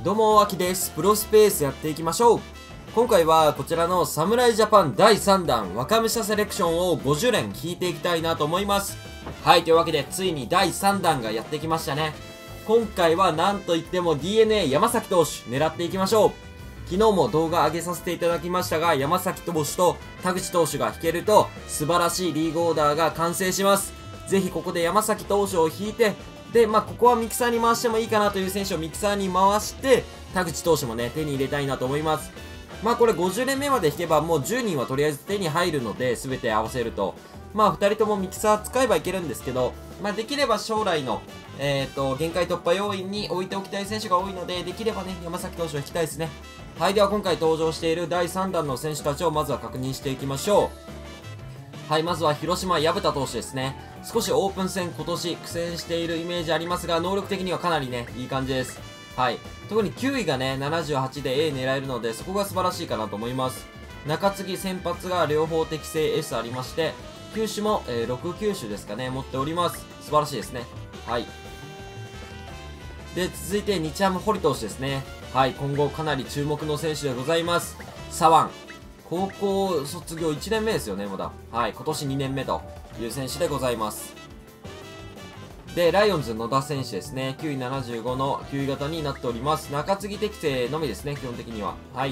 どうも、あきです。プロスペースやっていきましょう。今回はこちらの侍ジャパン第3弾若武者セレクションを50連引いていきたいなと思います。はい、というわけでついに第3弾がやってきましたね。今回はなんといっても DNA 山崎投手狙っていきましょう。昨日も動画上げさせていただきましたが、山崎投手と田口投手が引けると素晴らしいリーグオーダーが完成します。ぜひここで山崎投手を引いて、で、ここはミキサーに回してもいいかなという選手をミキサーに回して、田口投手もね、手に入れたいなと思います。これ50連目まで引けばもう10人はとりあえず手に入るので、全て合わせると。2人ともミキサー使えばいけるんですけど、できれば将来の、限界突破要因に置いておきたい選手が多いので、できればね、山崎投手を引きたいですね。はい、では今回登場している第3弾の選手たちをまずは確認していきましょう。はい、まずは広島薮田投手ですね。少しオープン戦今年苦戦しているイメージありますが、能力的にはかなりね、いい感じです。はい。特に9位がね、78で A 狙えるので、そこが素晴らしいかなと思います。中継ぎ先発が両方適正 S ありまして、球種も、6球種ですかね、持っております。素晴らしいですね。はい。で、続いて日ハム堀投手ですね。はい、今後かなり注目の選手でございます。左腕。高校卒業1年目ですよね、まだ。はい、今年2年目という選手でございます。で、ライオンズ野田選手ですね。9位75の9位型になっております。中継ぎ適正のみですね、基本的には。はい。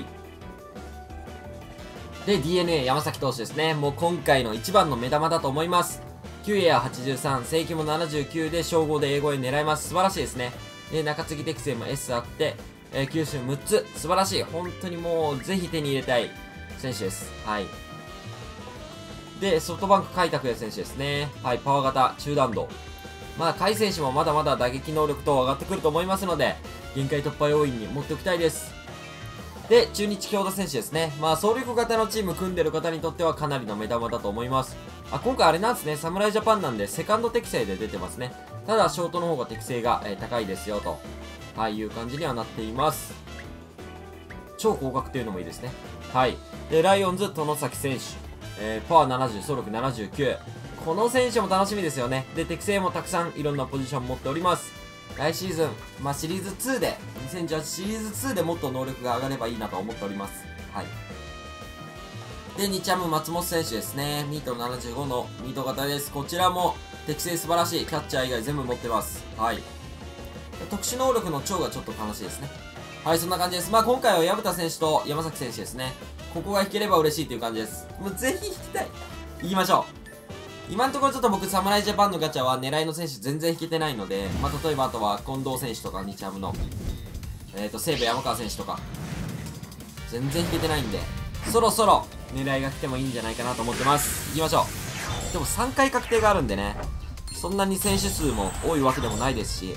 で、DNA 山崎投手ですね。もう今回の一番の目玉だと思います。9位や83、正規も79で、称号で英語へ狙えます。素晴らしいですね。で、中継ぎ適正も S あって、球種6つ。素晴らしい。本当にもう、ぜひ手に入れたい選手です。はい。で、ソフトバンク海拓也選手ですね。はい、パワー型、中弾道。甲斐選手もまだまだ打撃能力等上がってくると思いますので、限界突破要因に持っておきたいです。で、中日京田選手ですね。総力型のチーム組んでる方にとってはかなりの目玉だと思います。今回あれなんですね、侍ジャパンなんで、セカンド適正で出てますね。ただ、ショートの方が適正が、高いですよ、と、いう感じにはなっています。超高額っていうのもいいですね。はい。で、ライオンズ、外崎選手。パワー70、走力79。この選手も楽しみですよね。で、適正もたくさんいろんなポジション持っております。来シーズン、シリーズ2で、2018シリーズ2でもっと能力が上がればいいなと思っております。はい。で、日ハム松本選手ですね。ミート75のミート型です。こちらも適正素晴らしい。キャッチャー以外全部持ってます。はい。特殊能力の超がちょっと楽しいですね。はい、そんな感じです。今回は薮田選手と山崎選手ですね。ここが引ければ嬉しいという感じです。もうぜひ引きたい。行きましょう。今のところちょっと僕、侍ジャパンのガチャは狙いの選手全然引けてないので、例えばあとは近藤選手とか、日ハムの、西武山川選手とか、全然引けてないんで、そろそろ狙いが来てもいいんじゃないかなと思ってます。行きましょう。でも3回確定があるんでね、そんなに選手数も多いわけでもないですし、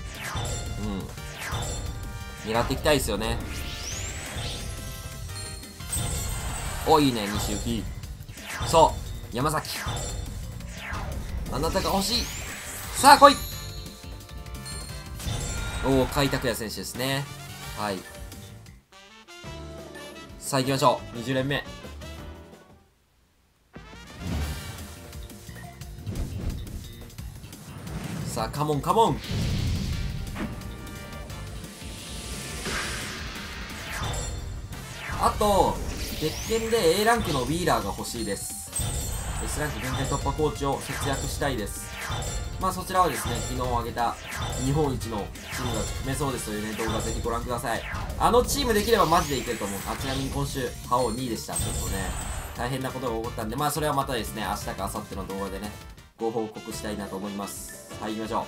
狙っていきたいですよね。お、いいね、西行き。そう、山崎。あなたが欲しい。さあ来い。おお、甲斐拓也選手ですね。はい。さあ行きましょう。20連目。さあカモンカモン。あと別件で A ランクのウィーラーが欲しいです。S ランク限界突破コーチを節約したいです。そちらはですね、昨日上げた日本一のチームが組めそうですというね、動画ぜひご覧ください。あのチームできればマジでいけると思う。ちなみに今週、覇王2位でした。ちょっとね、大変なことが起こったんで、それはまたですね、明日か明後日の動画でね、ご報告したいなと思います。はい、行きましょう。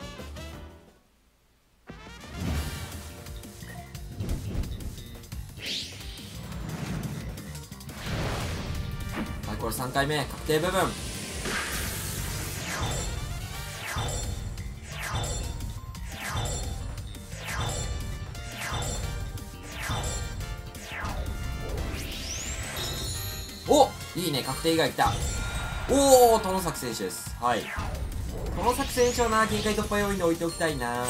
これ3回目、確定部分。お、いいね、確定以外来た。おお、外崎選手です。はい。外崎選手はな、限界突破要因で置いておきたいな。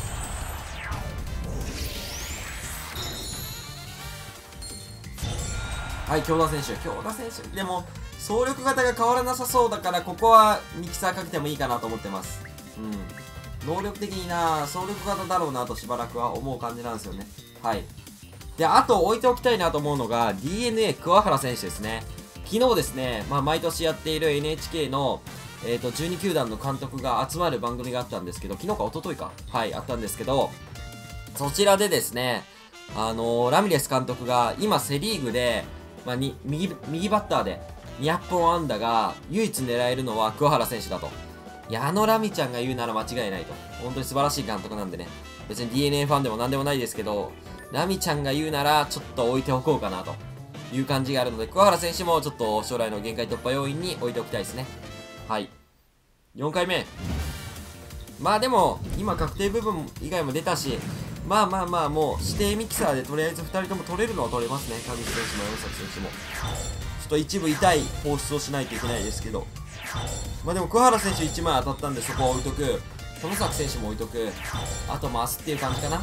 はい、京田選手。京田選手。でも、走力型が変わらなさそうだから、ここはミキサーかけてもいいかなと思ってます。 能力的にな、総力型だろうなとしばらくは思う感じなんですよね。はい。で、あと置いておきたいなと思うのが、DNA 桑原選手ですね。昨日ですね、毎年やっている NHK の、12球団の監督が集まる番組があったんですけど、昨日か一昨日か。はい、あったんですけど、そちらでですね、ラミレス監督が、今セリーグで、右バッターで200本安打が唯一狙えるのは桑原選手だと。いや、ラミちゃんが言うなら間違いないと。本当に素晴らしい監督なんでね。別に DNA ファンでも何でもないですけど、ラミちゃんが言うならちょっと置いておこうかなという感じがあるので、桑原選手もちょっと将来の限界突破要因に置いておきたいですね。はい。4回目。でも、今確定部分以外も出たし、もう指定ミキサーでとりあえず2人とも取れるのは取れますね。上地選手も山崎選手も。ちょっと一部痛い放出をしないといけないですけど。でも桑原選手1枚当たったんでそこは置いとく。友崎選手も置いとく。あと回すっていう感じかな。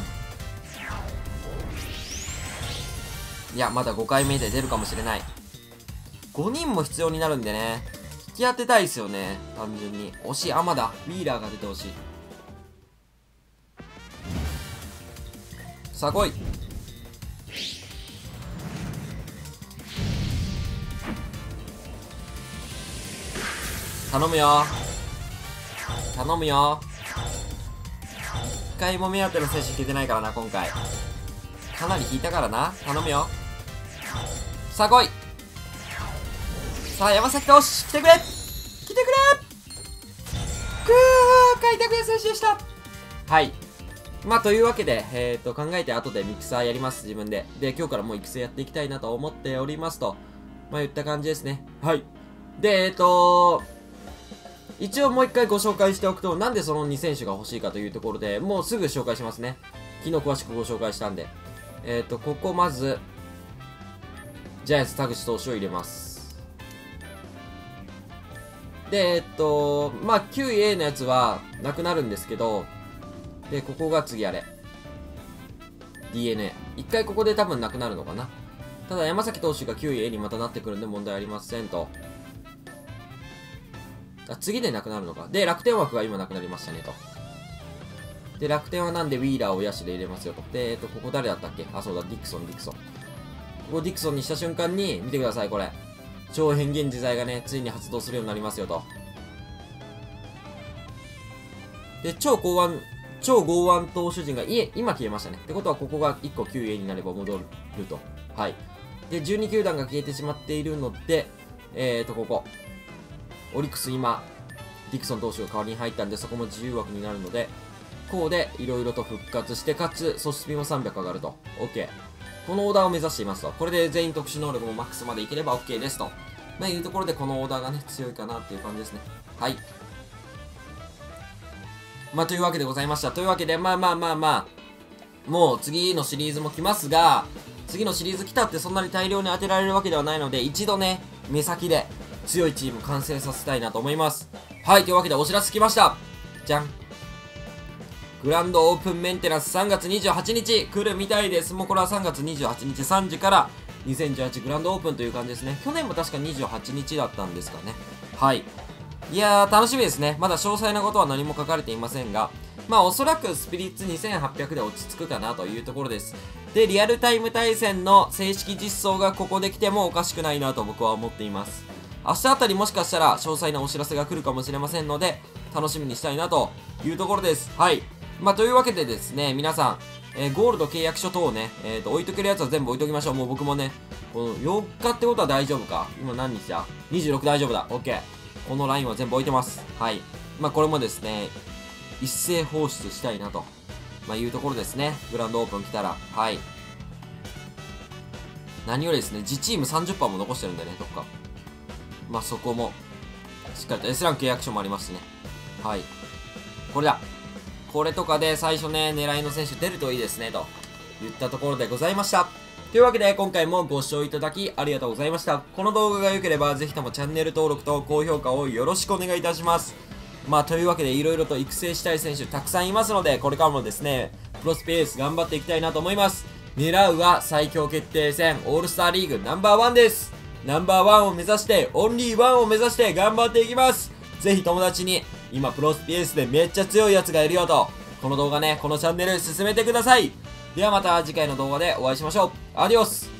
いや、まだ5回目で出るかもしれない。5人も必要になるんでね。引き当てたいですよね。単純に。惜しい。まだ。ウィーラーが出てほしい。さあ来い。頼むよ。頼むよ。一回も目当ての選手引けてないからな、今回。かなり引いたからな。頼むよ。さあ来い。さあ、山崎投手、来てくれ来てくれ開拓也選手でした。はい。というわけで、考えて後でミキサーやります、自分で。で、今日からもう育成やっていきたいなと思っておりますと。言った感じですね。はい。で、一応もう一回ご紹介しておくと、なんでその2選手が欲しいかというところで、もうすぐ紹介しますね。昨日詳しくご紹介したんで。ここまず、ジャイアンツ田口投手を入れます。で、9A のやつはなくなるんですけど、で、ここが次あれ。DNA。一回ここで多分なくなるのかな。ただ山崎投手が 9A にまたなってくるんで問題ありませんと。次でなくなるのか。で、楽天枠が今なくなりましたねと。で、楽天はなんでウィーラーを野手で入れますよと。で、ここ誰だったっけ。そうだ、ディクソン。ここディクソンにした瞬間に、見てください、これ。超変幻自在がね、ついに発動するようになりますよと。で、超剛腕投手陣が今消えましたね。ってことはここが1個 9A になれば戻ると。はい。で、12球団が消えてしまっているので、ここ。オリックス今、ディクソン投手が代わりに入ったんで、そこも自由枠になるので、こうでいろいろと復活して、かつ、ソスピも300上がると。OK。このオーダーを目指していますと。これで全員特殊能力もマックスまでいければ OK ですと。いうところでこのオーダーがね、強いかなっていう感じですね。はい。というわけでございました。というわけで、もう次のシリーズも来ますが、次のシリーズ来たってそんなに大量に当てられるわけではないので、一度ね、目先で強いチーム完成させたいなと思います。はい、というわけでお知らせ来ました。じゃん。グランドオープンメンテナンス3月28日来るみたいです。もうこれは3月28日3時から2018グランドオープンという感じですね。去年も確か28日だったんですかね。はい。いやー、楽しみですね。まだ詳細なことは何も書かれていませんが、おそらくスピリッツ2800で落ち着くかなというところです。で、リアルタイム対戦の正式実装がここで来てもおかしくないなと僕は思っています。明日あたりもしかしたら詳細なお知らせが来るかもしれませんので、楽しみにしたいなというところです。はい。というわけでですね、皆さん、ゴールド契約書等をね、置いとけるやつは全部置いときましょう。もう僕もね、この4日ってことは大丈夫か。今何日だ ?26 大丈夫だ。OK。このラインは全部置いてます。はい。これもですね、一斉放出したいなと、いうところですね。グランドオープン来たら。はい。何よりですね、自チーム 30% も残してるんでね、どっか。そこも、しっかりと S ラン契約書もありますしね。はい。これだ。これとかで最初ね、狙いの選手出るといいですね、と言ったところでございました。というわけで、今回もご視聴いただきありがとうございました。この動画が良ければ、ぜひともチャンネル登録と高評価をよろしくお願いいたします。というわけで、いろいろと育成したい選手たくさんいますので、これからもですね、プロスペース頑張っていきたいなと思います。狙うは最強決定戦、オールスターリーグナンバー1です。ナンバー1を目指して、オンリー1を目指して頑張っていきます。ぜひ友達に今プロスピエースでめっちゃ強いやつがいるよと、この動画ね、このチャンネル進めてください。ではまた次回の動画でお会いしましょう。アディオス。